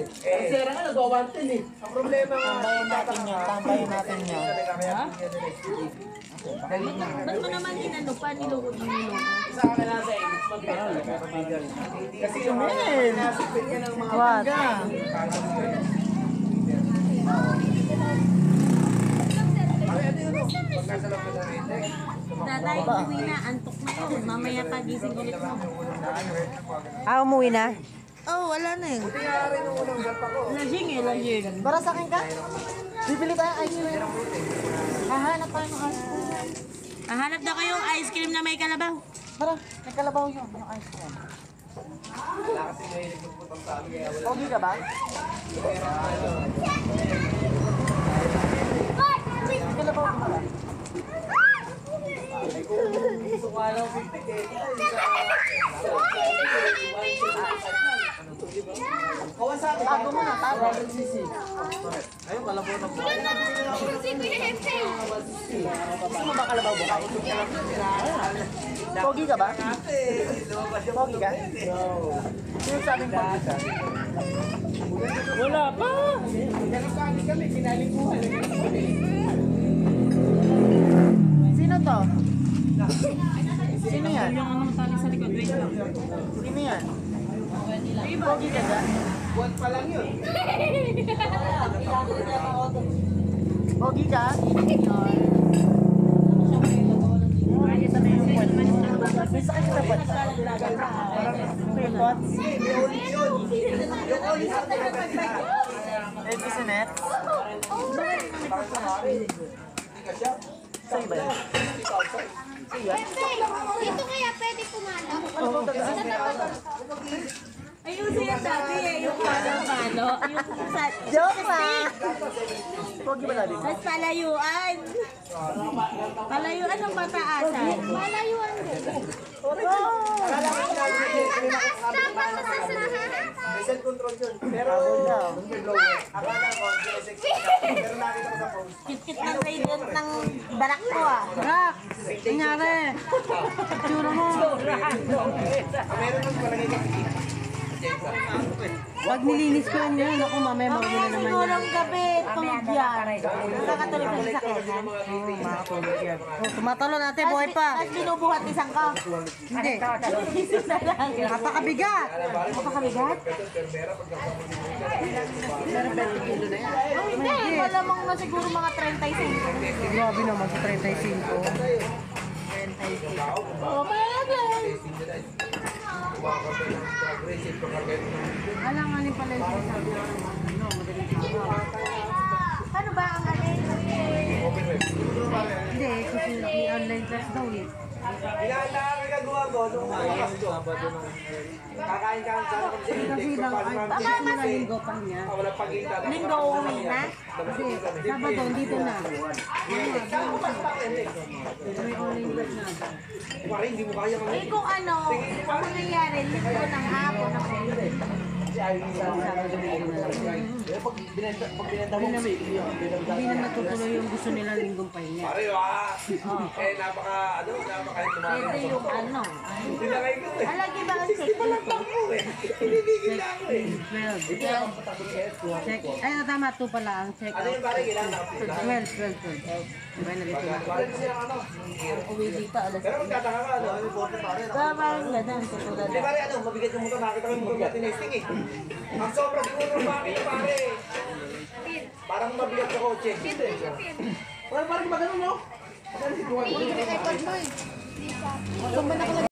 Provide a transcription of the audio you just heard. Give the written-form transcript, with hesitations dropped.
Ang sira nga, nag-110 eh. Ang problema nga. Tambayan natin yan. Ba't mo naman inano pa, nilugod mo nilugod? Sa akin na sa English, mag-bigal. Kasi yung nasipit ka ng mga What? Tatay, umuwi na, antok na to. Mamaya pagising ulit mo. Umuwi na? Oh, wala na eh. Lasing eh, lasing. Para sa akin ka? Bibili tayo ice cream. Hahanap tayo ng ice cream. Hanap na kayong ice cream na may kalabaw. Tara, may kalabaw yun. Yung ice cream. Pogi ka ba? May kalabaw ka ba? Tago mo na, tago. Ayun, kalabaw na po. Gusto mo ba kalabaw buka? Pogi ka ba? Pogi ka? Sino sabing pogi ka? Wala pa! Kami, kinalikuhan. Sino to? Sino yan? Yung anong tali sa likod, wait lang. Sino yan? Pogi ka ba? Buwan pa lang yun. Pogi ka? May sakit sa ba't? Pipot? Ito si Net? Sa'yo ba yan? Dito kaya pwede pumalo? Ayun siya sabi eh, yung palo-palo. Yung sa... Joke lang! Pogi ba natin? Mas palayuan. Palayuan ng pataasan. Malayuan din. Dapat May self control yun. Pero, akala ko, pero nakita ko sa post. Kit-kit ng gradient ng barak ko ah. Rak! Nangyari! Tsura mo! Meron nang palagay ka. Pag nilinis ko yun, ako mamaya mawala naman yan. Sigurong gabi, tulog yan. Nakakatulog sa sakyanan. Makatulog yan. Tumatalo natin, buhay pa. Tapos binubuhat isang ka. Hindi. Isip na lang. Napakabigat. Napakabigat? Pero 20 kilo na yan. Hindi, malamang na siguro mga 35. Grabe naman sa 35. Oo, palagay. Alam nga rin pala yung sinasabi ko. Madaling araw. Ano ba ang alin? Hindi, kasi may online class daw eh. Inaanaan ka gawa ko nung Pasko. Kakain ka sa Kasi lang, ay, bakit nila linggo pa niya? wala pagkita. Linggo uwi na? Kasi Sabado, dito na. May online class na. Pare, hindi mo kaya Eh kung ano, ang mangyayari, linggo ng hapon ako. Hindi na natutuloy yung gusto nila linggong pahinga. Pare, napaka, napaka Pwede yung ano. Tinakay ko eh. Alagi ba ang check dito? Pinibigil na ako eh. 12. Check. Ay, tama, 2 pala ang check Ano out. yung pare, kailangan na 12. Diba na dito na? Uwi dito, alas. Pero magtataka ka, ano? Ano yung bote pare? Tama yung ladan, tutulad. Di pare, ano? Mabigat yung motor. Nakita ko yung motor natin nesting eh. Ang sobra siguro ng bakit pare. Parang mabigat sa kotse. Parang parang ba ganun, no?